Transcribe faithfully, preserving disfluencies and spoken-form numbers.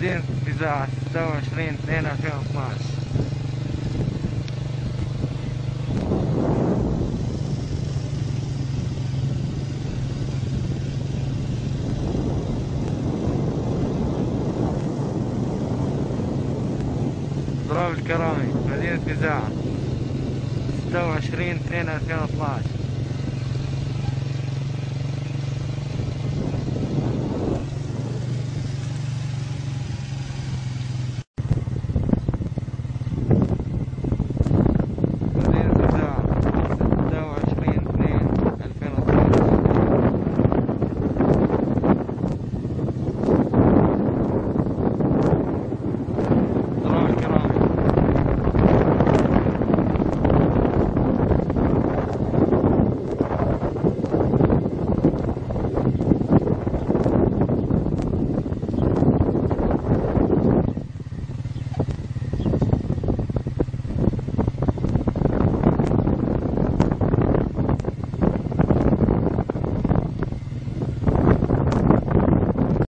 مدينة فزاعة ستة وعشرين اثنين ألفين واثناشر. ضراب الكرامي مدينة فزاعة ستة وعشرين اثنين ألفين واثناشر.